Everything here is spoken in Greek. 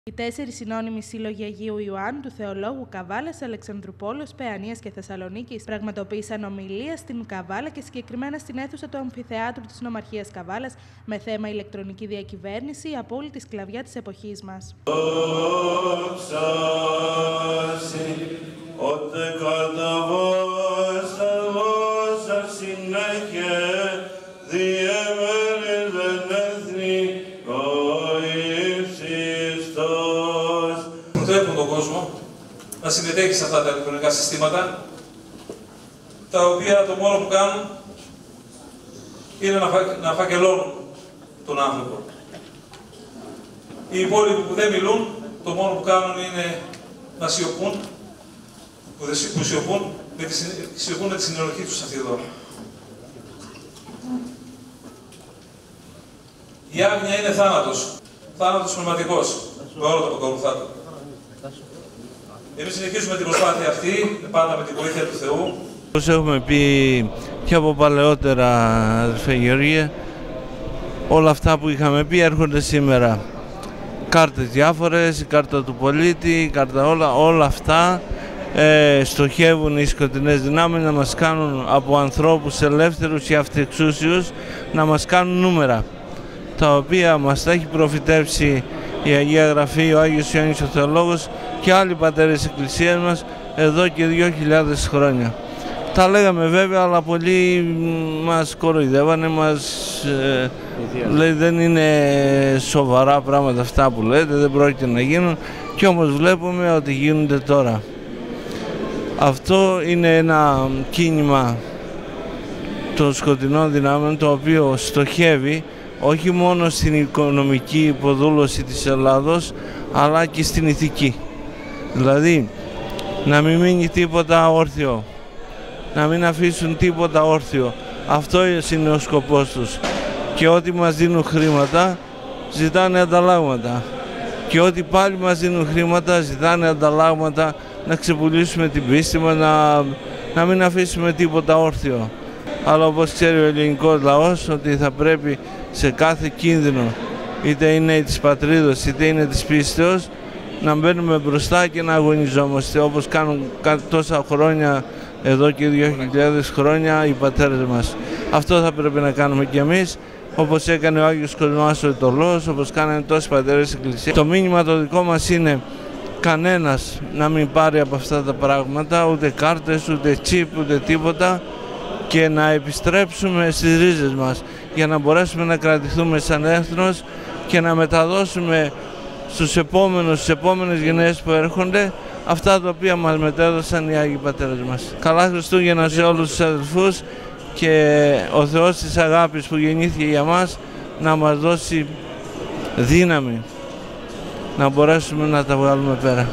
Οι 4 συνώνυμοι σύλλογοι Αγίου Ιωάννου του Θεολόγου Καβάλας, Αλεξανδρουπόλεως, Παιανίας και Θεσσαλονίκης πραγματοποίησαν ομιλία στην Καβάλα και συγκεκριμένα στην αίθουσα του Αμφιθεάτρου της Νομαρχίας Καβάλας με θέμα ηλεκτρονική διακυβέρνηση, η απόλυτη σκλαβιά της εποχής μας. Προτρέπουν τον κόσμο να συμμετέχει σε αυτά τα ηλεκτρονικά συστήματα, τα οποία το μόνο που κάνουν είναι να φακελώνουν τον άνθρωπο. Οι υπόλοιποι που δεν μιλούν, το μόνο που κάνουν είναι να σιωπούν, που σιωπούν με τη συνενοχή τους αυτή εδώ. Η άγνοια είναι θάνατος, θάνατος πνευματικός, με όλο το ακολουθά του. Εμείς συνεχίζουμε την προσπάθεια αυτή, πάντα με τη βοήθεια του Θεού. Όπως έχουμε πει και από παλαιότερα, αδερφέ Γεωργία, όλα αυτά που είχαμε πει έρχονται σήμερα. Κάρτες διάφορες, η κάρτα του πολίτη, η κάρτα όλα αυτά στοχεύουν οι σκοτεινές δυνάμεις να μας κάνουν από ανθρώπους ελεύθερους και αυτεξούσιους να μας κάνουν νούμερα, τα οποία μας τα έχει προφητεύσει η Αγία Γραφή, ο Άγιος Ιωάννης ο Θεολόγος και άλλοι πατέρες της Εκκλησίας μας εδώ και 2.000 χρόνια. Τα λέγαμε βέβαια, αλλά πολλοί μας κοροϊδεύανε, λέει δεν είναι σοβαρά πράγματα αυτά που λέτε, δεν πρόκειται να γίνουν, και όμως βλέπουμε ότι γίνονται τώρα. Αυτό είναι ένα κίνημα των σκοτεινών δυνάμεων, το οποίο στοχεύει όχι μόνο στην οικονομική υποδούλωση της Ελλάδος, αλλά και στην ηθική. Δηλαδή, να μην μείνει τίποτα όρθιο, να μην αφήσουν τίποτα όρθιο. Αυτό είναι ο σκοπός τους. Και ό,τι μας δίνουν χρήματα, ζητάνε ανταλλάγματα. Και ό,τι πάλι μας δίνουν χρήματα, ζητάνε ανταλλάγματα, να ξεπουλήσουμε την πίστη μας, να μην αφήσουμε τίποτα όρθιο. Αλλά όπως ξέρει ο ελληνικός λαός, ότι θα πρέπει σε κάθε κίνδυνο, είτε είναι της πατρίδος είτε είναι της πίστεως, να μπαίνουμε μπροστά και να αγωνιζόμαστε, όπως κάνουν τόσα χρόνια, εδώ και 2.000 χρόνια οι πατέρες μας. Αυτό θα πρέπει να κάνουμε κι εμείς, όπως έκανε ο Άγιος Κοσμάς ο Ιτωλός, όπως κάνανε τόσοι πατέρες της Εκκλησίας. Το μήνυμα το δικό μας είναι κανένας να μην πάρει από αυτά τα πράγματα, ούτε κάρτες, ούτε τσίπ, ούτε τίποτα, και να επιστρέψουμε στις ρίζες μας για να μπορέσουμε να κρατηθούμε σαν έθνος και να μεταδώσουμε στους στις επόμενες γενναίες που έρχονται αυτά τα οποία μας μετέδωσαν οι Άγιοι Πατέρες μας. Καλά Χριστούγεννα σε όλους τους αδελφούς, και ο Θεός της αγάπης που γεννήθηκε για μας να μας δώσει δύναμη να μπορέσουμε να τα βγάλουμε πέρα.